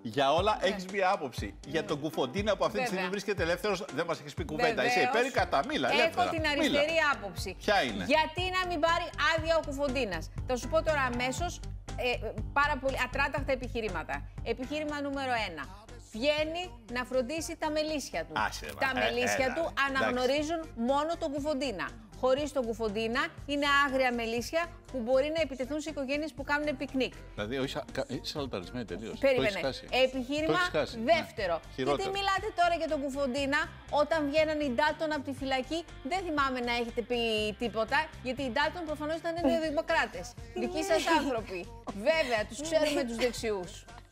Για όλα έχεις μία άποψη. Για τον Κουφοντίνα που αυτή τη στιγμή βρίσκεται ελεύθερος, δεν μας έχεις πει κουβέντα. Είσαι υπέρ ή κατά? Μίλα, ελεύθερα. Έχω την αριστερή άποψη. Ποια είναι? Γιατί να μην πάρει άδεια ο Κουφοντίνας? Θα σου πω τώρα αμέσως πάρα πολύ ατράταχτα επιχειρήματα. Επιχείρημα νούμερο 1. Βγαίνει να φροντίσει τα μελίσια του. Τα μελίσια του αναγνωρίζουν μόνο τον Κουφοντίνα. Χωρίς τον Κουφοντίνα είναι άγρια μελίσια που μπορεί να επιτεθούν σε οικογένειες που κάνουν πικνίκ. Δηλαδή, είσαι αλταρισμένη τελείως. Περίμενε. Επιχείρημα δεύτερο. Γιατί μιλάτε τώρα για τον Κουφοντίνα όταν βγαίναν οι Ντάλτον από τη φυλακή? Δεν θυμάμαι να έχετε πει τίποτα, γιατί οι Ντάλτον προφανώς ήταν νεοδημοκράτες. Δικοί σας άνθρωποι. Βέβαια, τους ξέρουμε τους δεξιούς.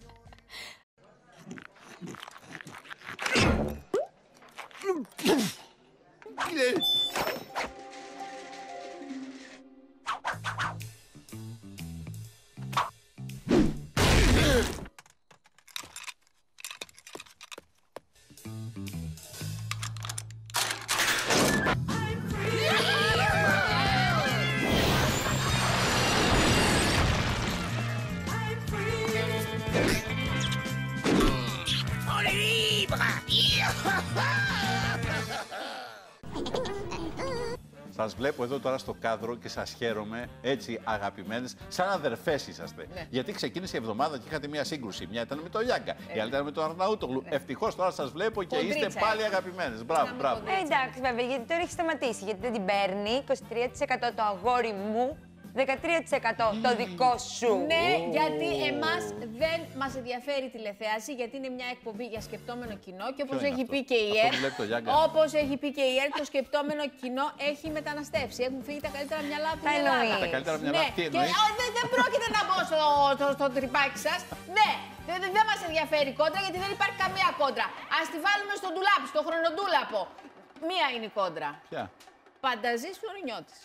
Σας βλέπω εδώ τώρα στο κάδρο και σας χαίρομαι, έτσι αγαπημένες, σαν αδερφές είσαστε. Ναι. Γιατί ξεκίνησε η εβδομάδα και είχατε μια σύγκρουση. Μια ήταν με τον Λιάγκα, η άλλη ήταν με τον Αρναούτογλου. Ναι. Ευτυχώς τώρα σας βλέπω και είστε πάλι αγαπημένες. Μπράβο, μπράβο. Εντάξει, βέβαια, γιατί τώρα έχει σταματήσει. Γιατί δεν την παίρνει 23% το αγόρι μου. 13% το δικό σου. Ναι, γιατί εμάς δεν μας ενδιαφέρει η τηλεθέαση, γιατί είναι μια εκπομπή για σκεπτόμενο κοινό και όπως έχει πει και η ΕΡΤ, το σκεπτόμενο κοινό έχει μεταναστεύσει. Έχουν φύγει τα καλύτερα μυαλά από την Ελλάδα. Τα καλύτερα μυαλά, τι εννοείς? Δεν πρόκειται να μπω στο τρυπάκι σας. Ναι, δεν μας ενδιαφέρει η κόντρα, γιατί δεν υπάρχει καμία κόντρα. Ας τη βάλουμε στον ντουλάπι, στο χρονοτούλαπο. Μία είναι η κόντρα. Ποια? Πανταζής Φλωρινιώτης.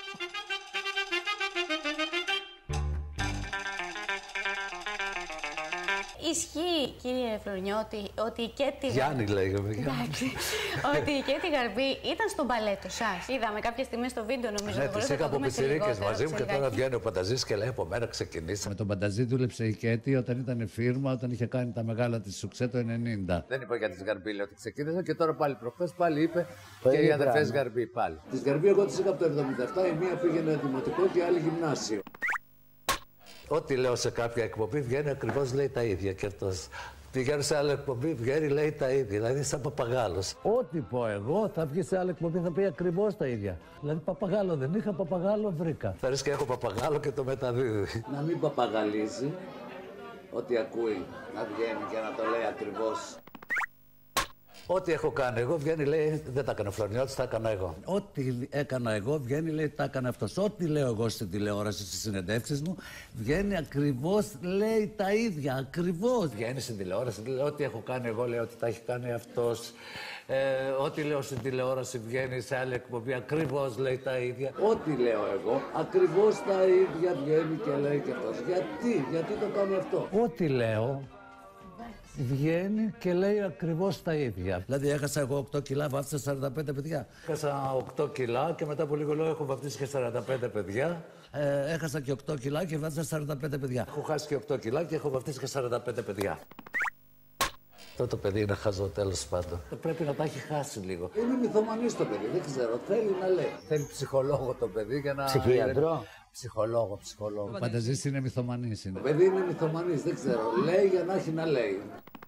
Ισχύει, κύριε Φλωρινιώτη, ότι η Κέτη... Γιάννη λέγαμε. Ότι η Κέτη Γαρμπή ήταν στο μπαλέτο σας. Είδαμε κάποια στιγμή στο βίντεο, νομίζω. Ναι, τις είχα από πιτσιρίκες μαζί μου και τώρα βγαίνει ο Πανταζής και λέει από μένα ξεκινήσαμε. Με τον Πανταζή δούλεψε η Κέτη όταν ήταν φίρμα, όταν είχε κάνει τα μεγάλα της σουξέ το 90. Δεν είπα για τις Γαρμπή, λέω ότι ξεκίνησα και τώρα πάλι προχθές πάλι είπε και οι αδερφές Γαρμπή πάλι. Τις Γαρμπή εγώ τις είχα από το 77, η μία πήγαινε δημοτικό και η άλλη γυμνάσιο. Ό,τι λέω σε κάποια εκπομπή βγαίνει ακριβώς λέει τα ίδια και αυτός. Πηγαίνω σε άλλη εκπομπή, βγαίνει λέει τα ίδια, δηλαδή σαν παπαγάλος. Ό,τι πω εγώ θα βγει σε άλλη εκπομπή, θα πει ακριβώς τα ίδια. Δηλαδή παπαγάλο δεν είχα, παπαγάλο βρήκα. Φέρεις και έχω παπαγάλο και το μεταδίδει. Να μην παπαγαλίζει, ό,τι ακούει να βγαίνει και να το λέει ακριβώς. Ό,τι έχω κάνει εγώ βγαίνει λέει δεν τα έκανε ο Φλωρινιώτης, τα έκανα εγώ. Ό,τι έκανα εγώ βγαίνει λέει τα έκανε αυτός. Ό,τι λέω εγώ στην τηλεόραση, στις συνεντεύξεις μου, βγαίνει ακριβώς λέει τα ίδια. Ακριβώς. Βγαίνει στην τηλεόραση, λέει ό,τι έχω κάνει εγώ λέει ότι τα έχει κάνει αυτός. Ό,τι λέω στην τηλεόραση βγαίνει σε άλλη εκπομπή, ακριβώς λέει τα ίδια. Ό,τι λέω εγώ, ακριβώς τα ίδια βγαίνει και λέει και αυτός. Γιατί το κάνει αυτό? Ό,τι λέω βγαίνει και λέει ακριβώς τα ίδια. Δηλαδή έχασα εγώ 8 κιλά, βάφτισα 45 παιδιά. Έχασα 8 κιλά και μετά από λίγο λέω έχω βαφτίσει και 45 παιδιά. Έχασα και 8 κιλά και βάφτισα 45 παιδιά. Έχω χάσει και 8 κιλά και έχω βαφτίσει και 45 παιδιά. Αυτό το παιδί είναι χαζό τέλος πάντων. Πρέπει να τα έχει χάσει λίγο. Είναι μυθομανής το παιδί, δεν ξέρω. Θέλει να λέει. Θέλει ψυχολόγο το παιδί για να... Ψυχίατρο. Ψυχολόγο. Ο Πανταζής είναι μυθομανής. Το παιδί είναι μυθομανής, δεν ξέρω. Λέει για να έχει να λέει.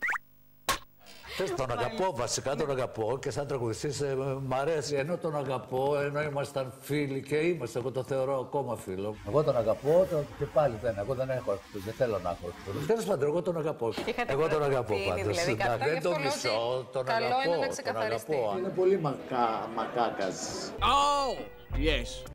Τον αγαπώ, βασικά τον αγαπώ και σαν τραγουδιστής μ' αρέσει. Ενώ τον αγαπώ, ενώ ήμασταν φίλοι και είμαστε, εγώ το θεωρώ ακόμα φίλο. Εγώ τον αγαπώ και πάλι δεν. Εγώ δεν έχω εκτός, δεν θέλω να έχω εκτός. Τέλος πάντων, εγώ τον αγαπώ. Εγώ τον αγαπώ πάντως. Δεν τον μισώ, τον αγαπώ. Καλό είναι να ξεκαθαριστεί. Είναι πολύ μακάκας. Oh, yes.